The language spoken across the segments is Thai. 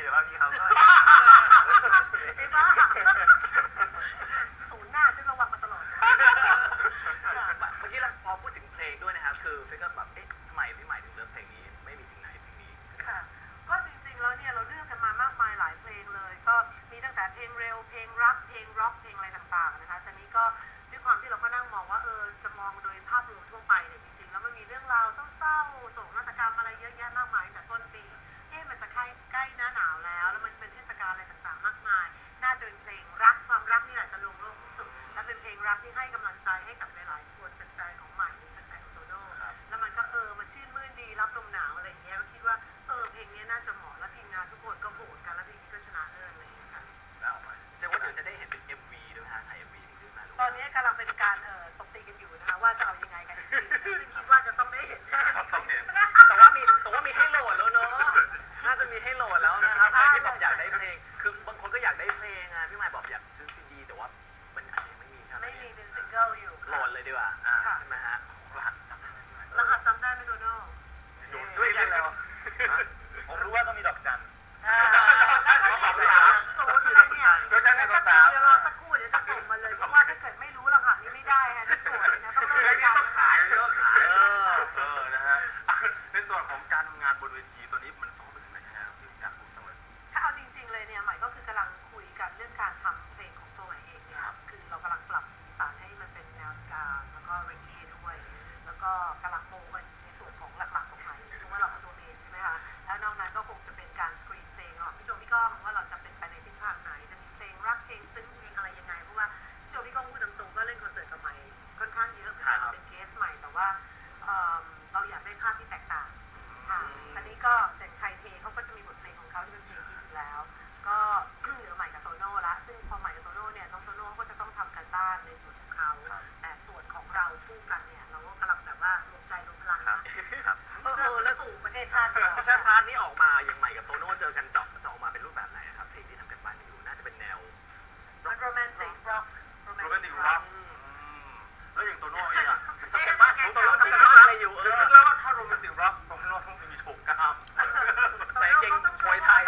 หรือว่าพี่เขาก็ไอ้บ้าศูนย์หน้าฉันระวังมาตลอดเมื่อกี้เราพอพูดถึงเพลงด้วยนะครับคือฟิกก็แบบเอ๊ะทำไมพี่ใหม่ถึงเลือกเพลงนี้ไม่มีสิ่งไหนเพลงนี้ค่ะก็จริงๆแล้วเนี่ยเราเลือกกันมามากมายหลายเพลงเลยก็มีตั้งแต่เพลงเร็วเพลงรักเพลงร็อกเพลงอะไรต่างๆนะคะแต่นี้ก็ด้วยความที่เราก็นั่งมองว่าจะมองโดยภาพรวมทั่วไปเนี่ยจริงๆแล้วมันมีเรื่องราวเศร้าๆโศกนาฏกรรมอะไรเยอะแยะมากมายแต่ต้นปีมันจะใกล้หน้าหนาวแล้วมันจะเป็นเทศกาลอะไรต่างๆมากมายน่าจะเป็นเพลงรักความรักนี่แหละจะลงโลกที่สุดและเป็นเพลงรักที่ให้กำลังใจให้กับหลายๆคนเป็นแฟนของใหม่เป็นแฟนของโตโน่แล้วมันก็มันชื่นมื่นดีรับลมหนาวอะไรอย่างเงี้ยก็คิดว่าเพลงนี้น่าจะเหมาะและทีมงานทุกคนก็โหวตกันแล้วเพลงนี้ก็ชนะเลิศเลยค่ะแล้วแสดงว่าเดี๋ยวจะได้เห็นเป็น MV ด้วยนะถ่าย MV ถึงขึ้นมาตอนนี้กำลังเป็นการตบตีกันอยู่นะคะว่าจะเอายังไงกันซึ่งคิดว่าจะต้องได้เห็นแต่ว่ามีให้โหลดแล้วเนาะน่าจะมีให้โหลดแล้วนะครับใครที่บอกอยากได้เพลงคือบางคนก็อยากได้เพลงอ่ะพี่ใหม่บอกอยากซื้อซีดีแต่ว่ามันอาจจะไม่มีครับไม่มีเป็นซิงเกิลอยู่โหลดเลยดีกว่าใช่ไหมฮะรหัสจำได้ไหมโดโน่ช่วยกันแล้วผมรู้ว่าต้องมีดอกจันเดี๋ยวรอสักครู่เดี๋ยวจะส่งมาเลยเพราะว่าถ้าเกิดไม่รู้รหัสนี้ไม่ได้ฮะที่ตรวจนะต้องเลิกการขายนะฮะในส่วนของการทำงานบนเวทีตอนนี้มันซ้อมไปถึงไหนครับพี่อยากรู้สักหน่อยถ้าเอาจริงๆเลยเนี่ยใหม่ก็คือกำลังคุยกันเรื่องการทำเพลงของตัวใหม่เองเนี่ยคือเรากำลังปรับสีสันให้มันเป็นแนวสกาแล้วก็เรเก้ด้วยแล้วก็กำลังโมกันในส่วนของหลักๆของใหม่คือว่าเราเป็นตัวเองใช่ไหมคะแล้วนอกนั้นก็คงจะเป็นการสกรีนเพลงพี่โจพี่ก้องว่าเราจะเป็นไปในทิศทางไหนจะมีเพลงรักเพลงซึ้งเพลงอะไรยังไงเพราะว่าพี่โจพี่ก้องพูดตรงๆก็เล่นคอนเสิร์ตกับใหม่ค่อนข้างเยอะเราเป็นเกสใหม่แต่ว่าเราอยากได้ภาพที่แตกต่างค่ะอันนี้ก็แต่ไทยเทเขาก็จะมีบทเพลงของเขาที่เป็นเพลงฮิตอยู่แล้วก็เหลือใหม่กับโตโน่ละซึ่งพอใหม่กับโตโน่เนี่ยน้องโตโน่ก็จะต้องทำการบ้านในส่วนของเขาแต่ส่วนของเราคู่กันเนี่ยเราก็กำลังแบบว่ารวมใจรวมพลังนะแล้วสู่ประเทศชาติพาร์ทนี้ออกมาอย่างใหม่กับโตโน่เจอกันจะออกมาเป็นรูปแบบไหนครับเพลงที่ทำกันบ้านอยู่น่าจะเป็นแนวมันโรแมนติกร็อกแล้วอย่างโตโน่เองอะทำกันบ้านของโตโน่ทำกันบ้านอะไรอยู่แล้วถ้าโรแมนติกร็อกโตโน่ต้องมีโชว์กล้ามใส่เก่งมวยไทย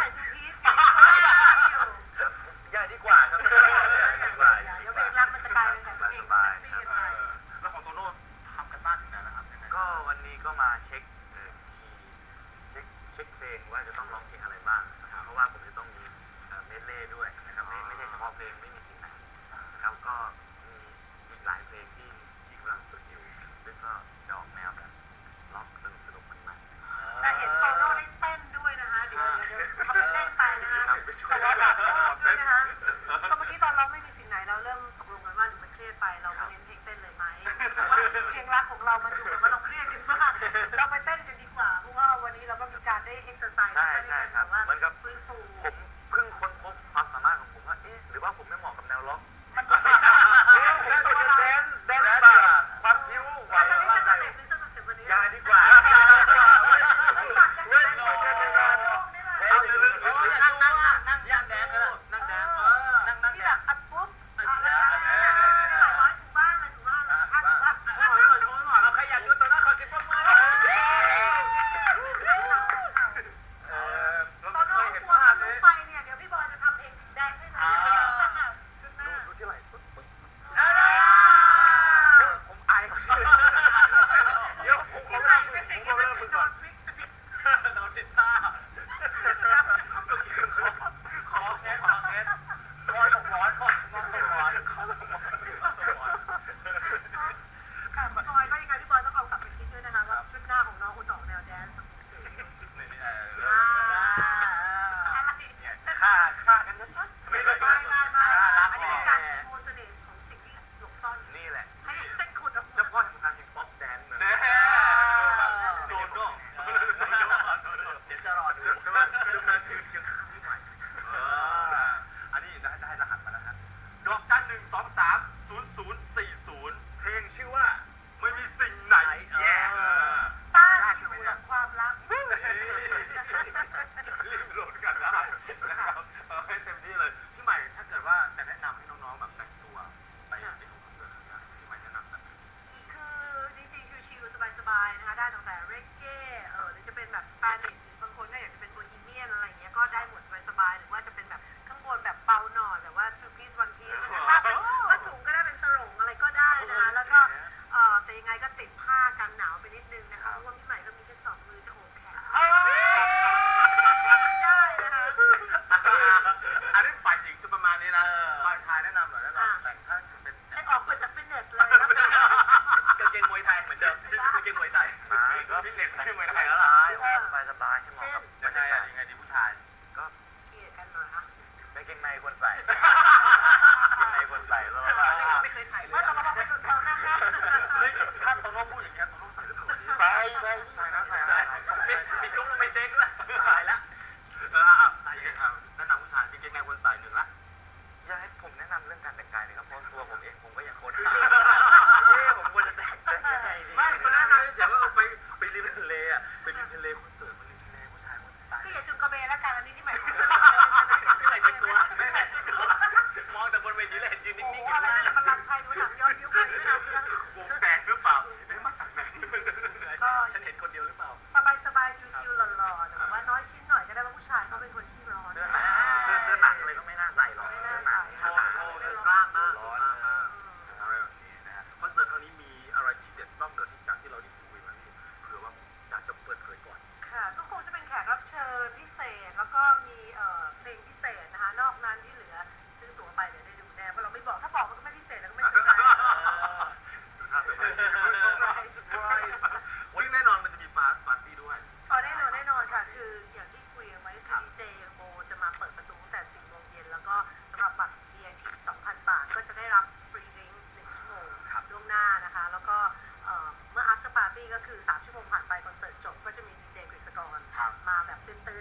ใหญ่ดีกว่าครับเดี๋ยวเพลงรักมันจะกลายเป็นแบบเพลงเซ็กซี่กันไปแล้วของโตโน่ทำกันบ้านถึงไหนแล้วครับก็วันนี้ก็มาเช็คเพลงว่าจะต้องร้องเพลงอะไรบ้างนะครับเพราะว่าผมจะต้องมีเมดเล่ด้วยนะครับไม่ใช่เฉพาะเพลงไม่มีสิ่งไหนนะครับก็มีอีกหลายเพลงที่กำลังฝึกอยู่ซึ่งก็จะออกแนวแบบร้องสนุกมันจะเห็นโตโน่ได้เต้นด้วยนะคะเดี๋ยวทำเล่นไปนะคะแต่ว่าแบบด้วยนะคะก็เมื่อกี้ตอนเราไม่มีสิ่งไหนเราเริ่มตกลงกันว่าหนูมันเครียดไปเราไปเน้นเพลงเต้นเลยไหมเพราะว่าเพลงรักของเรามันดูว่าเราเครียดกันมากเราไปเต้นกันดีกว่าเพราะว่าวันนี้เราก็มีการได้เอ็กซ์ไซส์ใช่ครับเหมือนกับผมเพิ่งค้นพบความสามารถของผมว่าหรือว่าผมไม่เหมาะกับแนวล็อกแดนบ้าความคิ้วไหวมาใส่ยาดีกว่านั่งย่างแดนเลยนั่งแดนที่แบบอัดปุ๊บถูบ้านเลยถูบ้านเลยข้าถูบ้านเอาใครอยากดูตัวน้าขอสิบปรบมือตอนนั้นหัวทะลุไฟ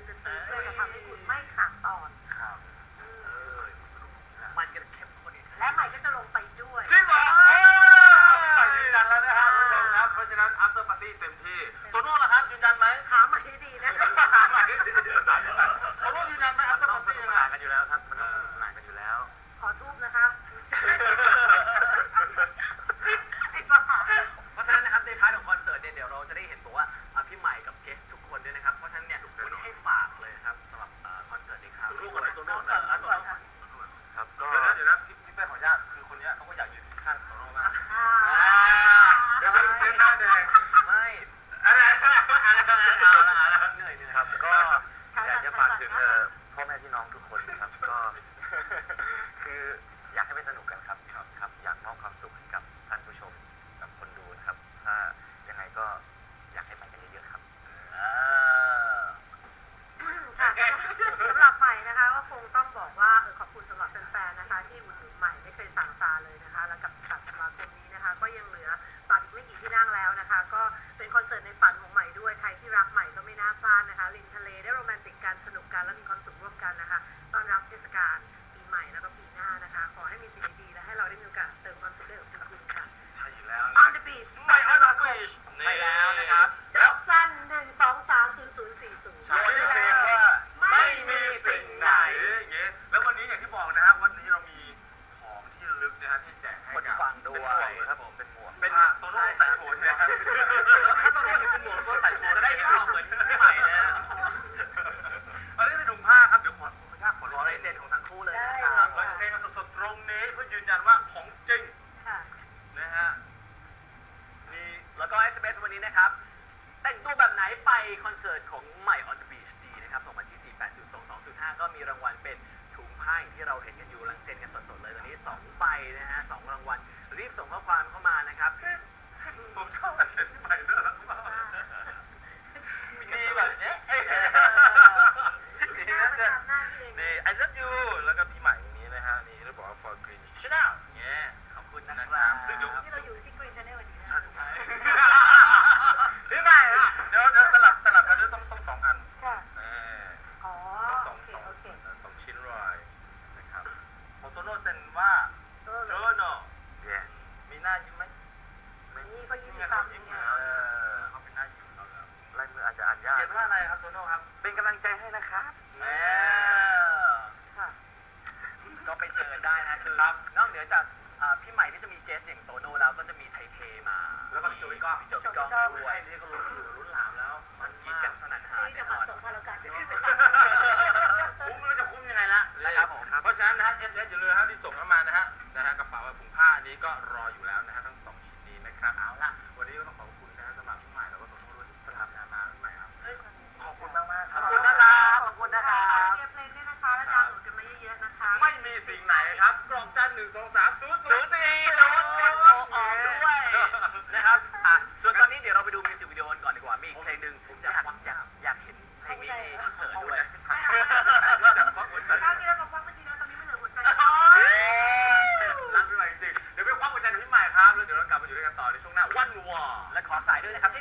behind the scenes เพื่อจะทำให้คุณไม่ขาดตอนครับสนุกมันกันเข้มข้นอีกและใหม่ก็จะลงไปด้วยจริงเหรอใส่ยืนยันแล้วนะครับคุณผู้ชมครับเพราะฉะนั้น after party เต็มที่ตัวนู้นล่ะครับยืนยันไหมหาใหม่ให้ดีนะตัวนู้นยืนยันไหมมัน after ต้องส party นุกยังสไงนานกันอยู่แล้วครับมันต้องสนุกสนานกันอยู่แล้วขอทูบนะคะไอ้บ้าเพราะฉะนั้นนะครับในพาร์ทของคอนเสิร์ตเนี่ยเดี๋ยวเราจะได้เห็นบอกว่าพี่ใหม่กับเกสทุกคนด้วยนะครับเพราะฉะนั้นเนี่ยวันนี้ให้ฝากเลยครับสำหรับคอนเสิร์ตนี้ครับตัวนู้นก่อนตัวนู้นครับก็เดี๋ยวนะพี่เป้ขออนุญาตคือคนนี้เขาก็อยากยืนข้างตัวนู้นมากเดี๋ยวเป็นหน้าแดงไม่อะไรเหนื่อยครับก็อยากจะฝากถึงพ่อแม่พี่น้องทุกคนครับก็คืออยากให้ไปสนุกกันครับครับอยากมอบความสุขให้กับท่านผู้ชมกับคนดูนะครับถ้ายังไงก็อยากให้ไปกันเยอะๆครับค่ะสำหรับใหม่นะคะก็คงต้องบอกว่าขอบคุณสำหรับแฟนๆนะคะที่อุดหนุนใหม่ไม่เคยสั่งซาเลยนะคะแล้วกับสัปดาห์คมนี้นะคะก็ยังเหลือบัตรอีกไม่กี่ที่นั่งแล้วนะคะก็เป็นคอนเสิร์ตในฝันของใหม่ด้วยใครที่รักใหม่ก็ไม่น่าพลาดนะคะริมทะเลได้โรแมนติกกันสนุกกันและมีความสุขร่วมกันนะคะต้อนรับเทศกาลปีใหม่แล้วก็ปีหน้านะคะขอให้มีสิ่งดีๆและให้เราได้มีโอกาสเติมความสุขให้กับคุณค่ะใช่แล้ว On the beach ไม่ออนบีชใช่แล้วนะครับดอกจัน1230040 ใช่เลยว่าไม่มีสิ่งไหนอย่างเงี้ยแล้ววันนี้อย่างที่บอกนะฮะวันนี้เรามีของที่ระลึกนะฮะที่แจกให้คนกับฟังด้วยครับผมเป็นหมวกเป็นตัวนู้นใส่โชว์ใช่ไหมครับถ้าตัวนู้นเห็นเป็นหมวกก็ใส่โชว์จะจะได้ได้เห็เห็นนเราเราเหเหมืมืออน นพี่ใหม่เลยนะอันนี้เป็นถุงผ้าครับเดี๋ยวขออนุญาตขอรร้อองลายเซ็นของทั้งคู่เลยนะครับเราจะเทกันสดๆตรงนี้เพื่อยืนยันว่าของจริงค่ะนะฮะมีแล้วก็ SMS วันนี้นะครับ แต่งตัวแบบไหนไปคอนเสิร์ตของใหม่ On the Beach ดีนะครับส่งมาที่ 4802205 ก็มีรางวัลเป็นถุงผ้าอย่างที่เราเห็นกันอยู่กำลังเซ็นกันสดๆเลยตอนนี้2ใบนะฮะ2รางวัลรีบส่งข้อความเข้ามานะครับผมชอบอะไรที่ใหม่น่ารักมากมีแบบเนี้ยดีนะเกินหน้าที่เองนี่ I love you แล้วก็พี่ใหม่อย่างนี้นะฮะนี่แล้วบอกว่า for green channel เนี่ยขอบคุณนะครับซึ่งเดี๋ยวที่เราอยู่ที่ Green Channel วันนี้นะใช่พี่ใหม่อ่ะเดี๋ยวสลับกันด้วยต้องสองอันค่ะแน่อ๋อสโอองเคสองชิ้นรอยนะครับโมโตโน่เซ็นว่าก็เจเลอย โน่แย่มีหน้ายิ้มไหมนี่เขายิ้มเนี่ยตาเขามยิ้มนี่เขาเป็นหน้ายิ้มเราแล้วลายมืออาจจะอ่านยากเขียนว่าอะไรครับโตโน่ครับเป็นกำลังใจให้นะครับค่ะก็ไปเจอได้นะคือนอกเหนือจากพี่ใหม่ที่จะมีเกสอย่างโตโน่แล้วก็จะมีไทเทมาแล้วก็พี่โจพี่ก้องพี่โจพี่ก้องด้วยนี่ก็ลุ้นอยู่ลุ้นหลามแล้วมันกินกันสนั่นหานี่แน่จะนมาอนส่งพาราการจะขึ้นไปคุ้มไม่รู้จะคุ้มยังไงละนะครับผมเพราะฉะนั้นนะฮะ SS อย่าลืมนะครับที่ส่งเข้ามานะฮะกระเป๋าถุงผ้านี้ก็รออยู่แล้วนะฮะทั้งสองชิ้นนี้นะครับเอาล่ะวันนี้ก็ต้องขอบคุณนะฮะสำหรับพี่ใหม่แล้วก็ตัวนู้นที่สลับงานมาพี่ใหม่ครับขอบคุณมากๆคขรัอบคุณนะครับขอบคุณนะครับเชียร์เพลงด้วยนะคะและดาวน์โหลดกันมาเยอะๆนะคะไม่มีสิ่งไหนครับกล่องจัน1230040 ออกด้วยนะครับส่วนตอนนี้เดี๋ยวเราไปดูมิวสิกวิดีโอกันก่อนดีกว่ามีอีกเพลงหนึ่งผมอยากเห็นเพลงนี้ในคอนเสิร์ตด้วยคราวที่แล้วก็ควักเมื่อกี้แล้วตอนนี้ไม่เหลือหัวใจรักพี่ใหม่จริงเดี๋ยวไปคว้าหัวใจกับพี่ใหม่ครับแล้วเดี๋ยวเรากลับมาอยู่ด้วยกันต่อในช่วงหน้าวันวอและขอสายด้วยนะครับที่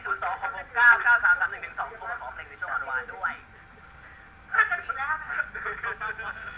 02669933112โทรมาขอเพลงในช่วงวันวานด้วยกันอีกแล้วนะ